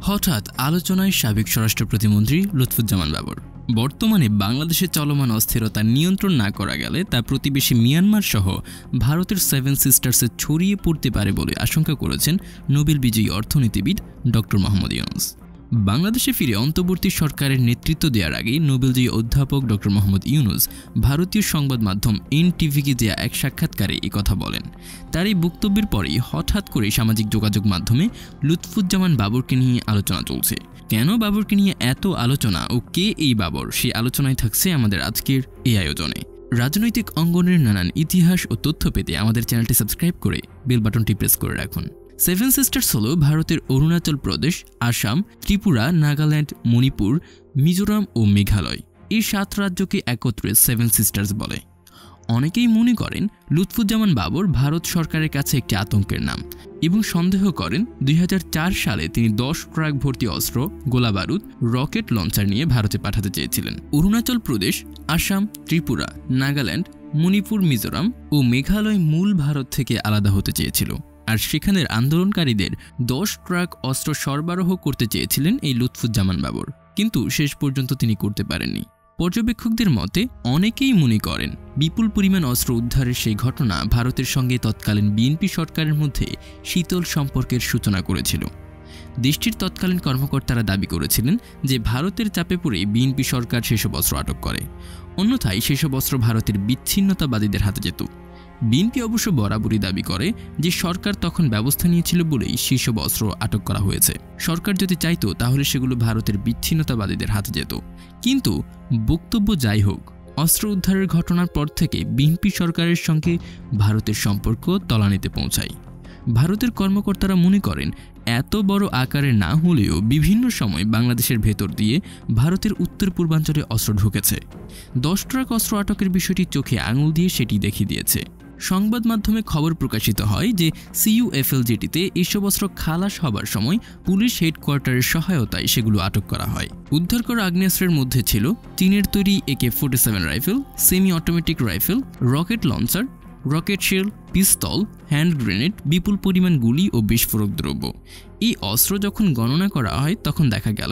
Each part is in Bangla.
হঠাৎ আলোচনায় সাবেক স্বরাষ্ট্র প্রতিমন্ত্রী লুৎফুজ্জামান বাবর। বর্তমানে বাংলাদেশে চলমান অস্থিরতা নিয়ন্ত্রণ না করা গেলে তা প্রতিবেশী মিয়ানমার সহ ভারতের 7 সিস্টার্সে ছড়িয়ে পড়তে পারে বলে আশঙ্কা করেছেন নোবেল বিজয়ী অর্থনীতিবিদ ডক্টর মোহাম্মদ ইউনূস। বাংলাদেশে ফিরে অন্তর্বর্তী সরকারের নেতৃত্ব দেওয়ার আগে নোবেলজয়ী অধ্যাপক ডক্টর মোহাম্মদ ইউনূস ভারতীয় সংবাদ মাধ্যম এনটিভিকে দেয়া এক সাক্ষাৎকারে এই কথা বলেন। তার এই বক্তব্যের পরেই হঠাৎ করে সামাজিক যোগাযোগ মাধ্যমে লুৎফুজ্জামান বাবরকে নিয়ে আলোচনা চলছে। কেন বাবরকে নিয়ে এত আলোচনা ও কে এই বাবর, সেই আলোচনায় থাকছে আমাদের আজকের এই আয়োজনে। রাজনৈতিক অঙ্গনের নানান ইতিহাস ও তথ্য পেতে আমাদের চ্যানেলটি সাবস্ক্রাইব করে বেল বাটনটি প্রেস করে রাখুন। 7 সিস্টার্স হল ভারতের অরুণাচল প্রদেশ, আসাম, ত্রিপুরা, নাগাল্যান্ড, মণিপুর, মিজোরাম ও মেঘালয়, এই 7 রাজ্যকে একত্রে 7 সিস্টার্স বলে। অনেকেই মনে করেন লুৎফুজ্জামান বাবর ভারত সরকারের কাছে একটি আতঙ্কের নাম এবং সন্দেহ করেন 2004 সালে তিনি 10 ট্রাক ভর্তি অস্ত্র, গোলাবারুদ, রকেট লঞ্চার নিয়ে ভারতে পাঠাতে চেয়েছিলেন। অরুণাচল প্রদেশ, আসাম, ত্রিপুরা, নাগাল্যান্ড, মণিপুর, মিজোরাম ও মেঘালয় মূল ভারত থেকে আলাদা হতে চেয়েছিল, আর সেখানের আন্দোলনকারীদের 10 ট্রাক অস্ত্র সরবরাহ করতে চেয়েছিলেন এই লুৎফুজ্জামান বাবর, কিন্তু শেষ পর্যন্ত তিনি করতে পারেননি। পর্যবেক্ষকদের মতে অনেকেই মনে করেন বিপুল পরিমাণ অস্ত্র উদ্ধারের সেই ঘটনা ভারতের সঙ্গে তৎকালীন বিএনপি সরকারের মধ্যে শীতল সম্পর্কের সূচনা করেছিল। দেশটির তৎকালীন কর্মকর্তারা দাবি করেছিলেন যে ভারতের চাপে পড়ে বিএনপি সরকার সেসব অস্ত্র আটক করে, অন্যথায় সেসব অস্ত্র ভারতের বিচ্ছিন্নতাবাদীদের হাতে যেত। বিএনপি অবশ্য বরাবরই দাবি করে যে সরকার তখন ব্যবস্থা নিয়েছিল বলেই সেসব অস্ত্র আটক করা হয়েছে। সরকার যদি চাইতো তাহলে সেগুলো ভারতের বিচ্ছিন্নতাবাদীদের হাতে যেত। কিন্তু বক্তব্য যাই হোক, অস্ত্র উদ্ধারের ঘটনার পর থেকে বিএনপি সরকারের সঙ্গে ভারতের সম্পর্ক তলানিতে পৌঁছায়। ভারতের কর্মকর্তারা মনে করেন এত বড় আকারে না হলেও বিভিন্ন সময় বাংলাদেশের ভেতর দিয়ে ভারতের উত্তর পূর্বাঞ্চলে অস্ত্র ঢুকেছে। 10 ট্রাক অস্ত্র আটকের বিষয়টি চোখে আঙুল দিয়ে সেটি দেখিয়ে দিয়েছে। সংবাদ মাধ্যমে খবর প্রকাশিত হয় যে CUFLJT-তে এসব অস্ত্র খালাস হবার সময় পুলিশ হেডকোয়ার্টারের সহায়তায় সেগুলো আটক করা হয়। উদ্ধার করা আগ্নেয়াস্ত্রের মধ্যে ছিল চীনের তৈরি AK-47 rifle, semi automatic rifle, rocket launcher, rocket shell, pistol, hand grenade, বিপুল পরিমাণ গুলি ও বিস্ফোরক দ্রব্য। এই অস্ত্র যখন গণনা করা হয় তখন দেখা গেল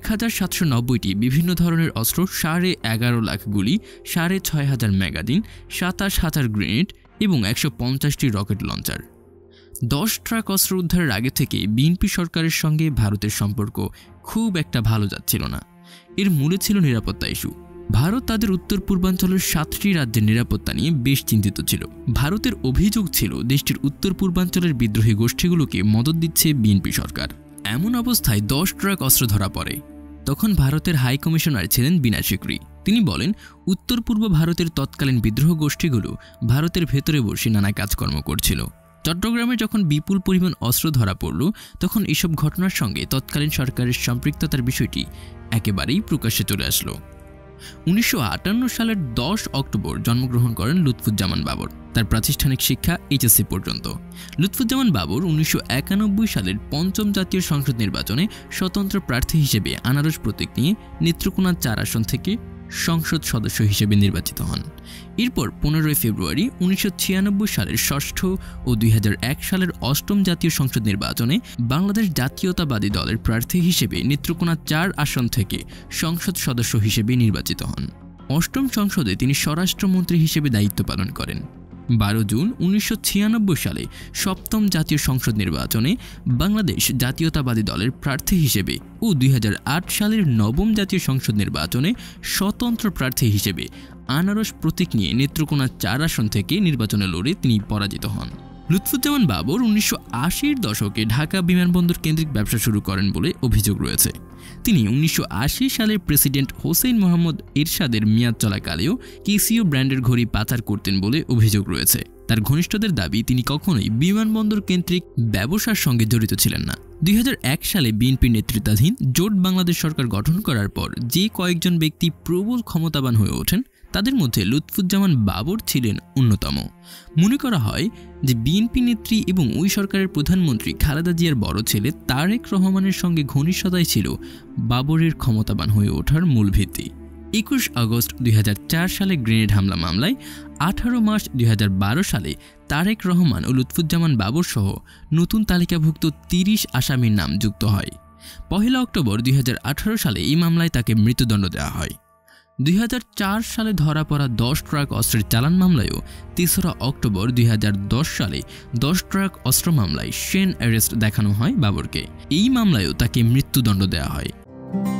1790টি বিভিন্ন ধরনের অস্ত্র, 11.5 লাখ গুলি, 6500 ম্যাগাজিন, 27,000 গ্রেনেড এবং 150টি রকেট লঞ্চার। 10 ট্রাক অস্ত্র উদ্ধারের আগে থেকে বিএনপি সরকারের সঙ্গে ভারতের সম্পর্ক খুব একটা ভালো যাচ্ছিল না। এর মূলে ছিল নিরাপত্তা ইস্যু। ভারত তাদের উত্তর পূর্বাঞ্চলের 7টি রাজ্যের নিরাপত্তা নিয়ে বেশ চিন্তিত ছিল। ভারতের অভিযোগ ছিল দেশটির উত্তর পূর্বাঞ্চলের বিদ্রোহী গোষ্ঠীগুলোকে মদত দিচ্ছে বিএনপি সরকার। এমন অবস্থায় 10 ট্রাক অস্ত্র ধরা পড়ে। তখন ভারতের হাই কমিশনার ছিলেন বিনা সিকরি। তিনি বলেন উত্তর পূর্ব ভারতের তৎকালীন বিদ্রোহ গোষ্ঠীগুলো ভারতের ভেতরে বসে নানা কাজকর্ম করছিল। চট্টগ্রামে যখন বিপুল পরিমাণ অস্ত্র ধরা পড়ল তখন এসব ঘটনার সঙ্গে তৎকালীন সরকারের সম্পৃক্ততার বিষয়টি একেবারেই প্রকাশ্যে চলে আসলো। 1958 সালের 10 অক্টোবর জন্মগ্রহণ করেন লুৎফুজ্জামান বাবর। তার প্রাতিষ্ঠানিক শিক্ষা HSC পর্যন্ত। লুৎফুজ্জামান বাবর 1991 সালের 5ম জাতীয় সংসদ নির্বাচনে স্বতন্ত্র প্রার্থী হিসেবে আনারস প্রতীক নিয়ে নেত্রকোনা 4 আসন থেকে সংসদ সদস্য হিসেবে নির্বাচিত হন। এরপর 15 ফেব্রুয়ারি 1996 সালের 6ষ্ঠ ও 2001 সালের 8ম জাতীয় সংসদ নির্বাচনে বাংলাদেশ জাতীয়তাবাদী দলের প্রার্থী হিসেবে নেত্রকোনা 4 আসন থেকে সংসদ সদস্য হিসেবে নির্বাচিত হন। 8ম সংসদে তিনি স্বরাষ্ট্রমন্ত্রী হিসেবে দায়িত্ব পালন করেন। 12 জুন 1996 সালে 7ম জাতীয় সংসদ নির্বাচনে বাংলাদেশ জাতীয়তাবাদী দলের প্রার্থী হিসেবে ও 2008 সালের 9ম জাতীয় সংসদ নির্বাচনে স্বতন্ত্র প্রার্থী হিসেবে আনারস প্রতীক নিয়ে নেত্রকোনা 4 আসন থেকে নির্বাচনে লড়ে তিনি পরাজিত হন। লুৎফুজ্জামান বাবর 1980-র দশকে ঢাকা বিমানবন্দর কেন্দ্রিক ব্যবসা শুরু করেন বলে অভিযোগ রয়েছে। তিনি 1980 সালের প্রেসিডেন্ট হোসেন মোহাম্মদ এরশাদের মেয়াদ চলাকালেও কেসিও ব্র্যান্ডের ঘড়ি পাচার করতেন বলে অভিযোগ রয়েছে। তার ঘনিষ্ঠদের দাবি তিনি কখনোই বিমানবন্দর কেন্দ্রিক ব্যবসার সঙ্গে জড়িত ছিলেন না। 2001 সালে বিএনপি নেতৃত্বাধীন জোট বাংলাদেশ সরকার গঠন করার পর যে কয়েকজন ব্যক্তি প্রবল ক্ষমতাবান হয়ে ওঠেন তাদের মধ্যে লুৎফুজ্জামান বাবর ছিলেন অন্যতম। মনে করা হয় যে বিএনপি নেত্রী এবং ওই সরকারের প্রধানমন্ত্রী খালেদা জিয়ার বড় ছেলে তারেক রহমানের সঙ্গে ঘনিষ্ঠতাই ছিল বাবরের ক্ষমতাবান হয়ে ওঠার মূল ভিত্তি। 21 আগস্ট 2004 সালে গ্রেনেড হামলা মামলায় 18 মার্চ 2012 সালে তারেক রহমান ও লুৎফুজ্জামান বাবর সহ নতুন তালিকাভুক্ত 30 আসামির নাম যুক্ত হয়। 1 অক্টোবর 2018 সালে এই মামলায় তাকে মৃত্যুদণ্ড দেওয়া হয়। 2004 সালে ধরা পড়া 10 ট্রাক অস্ত্রের চালান মামলায়ও 3 অক্টোবর 2010 সালে 10 ট্রাক অস্ত্র মামলায় শেন অ্যারেস্ট দেখানো হয় বাবরকে। এই মামলায়ও তাকে মৃত্যুদণ্ড দেওয়া হয়।